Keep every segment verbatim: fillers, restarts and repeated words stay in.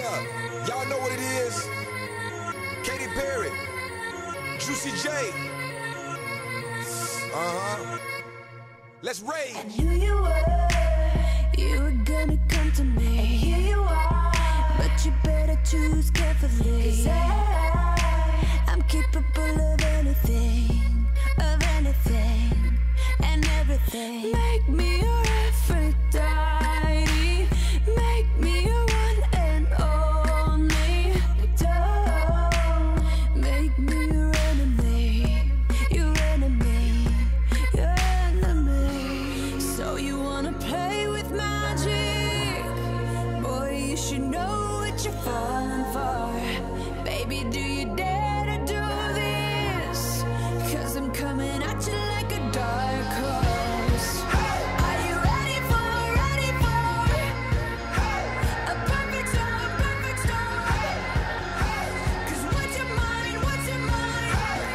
Yeah, y'all know what it is. Katy Perry, Juicy J. Uh-huh. Let's rage. I knew you were, you were gonna come to me. And here you are, but you better choose carefully. 'Cause I, I'm capable of anything, of anything, and everything. Make me your Aphrodite, make me your one and only. Don't make me your enemy, your enemy, your enemy. So you wanna play with magic? Boy, you should know what you're falling for. Baby, do you dare to do this? 'Cause I'm coming at you like a dark horse. Are you ready for, ready for a perfect storm, a perfect storm? 'Cause what's your mind, what's your mind?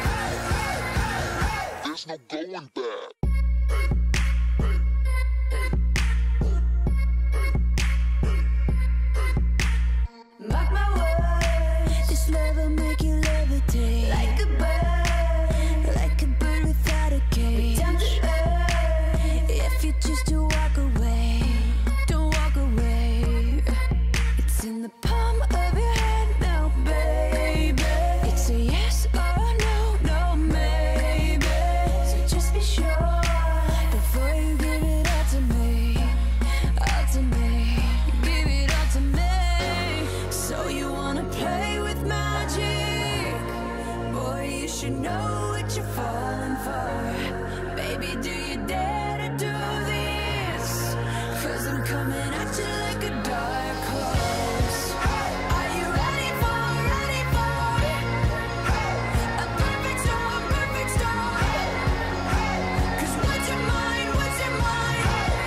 There's no going back. Mark my words, this love will make you levitate like a bird, like a bird without a cage. Down to earth, if you choose to walk away, don't walk away. It's in the palm of your hand now, baby. It's a yes or a no, no maybe. So just be sure before you give it all to me, all to me. Give it all to me. So you wanna play with magic? Boy, you should know what you're falling for. Baby, do you dare to do this? 'Cause I'm coming at you like a dark horse. Are you ready for, ready for a perfect storm, perfect storm? 'Cause what's your mind, what's your mind?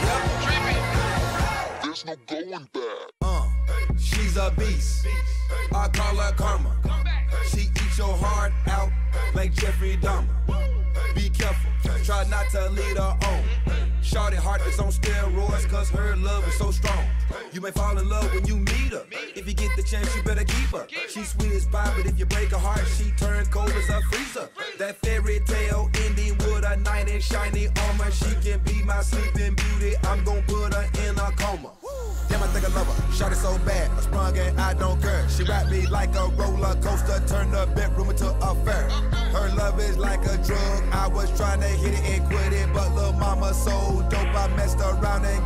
There's no going back. Uh, she's a beast. I call her karma. She eats your heart out like Jeffrey Dahmer. Be careful, try not to lead her on. Shorty heart is on steroids, 'cause her love is so strong. You may fall in love when you meet her. If you get the chance, you better keep her. She's sweet as pie, but if you break her heart, she turns cold as a freezer. That fairy tale ending with a knight in shiny armor. She can be my sleeping beauty. I'm gon' put her in a coma. Damn, I think I love her. Shot it so bad, I sprung and I don't care. She wrapped me like a roller coaster, turned the bedroom into a fair. Her love is like a drug. I was trying to hit it and quit it, but lil' mama so dope, I messed around and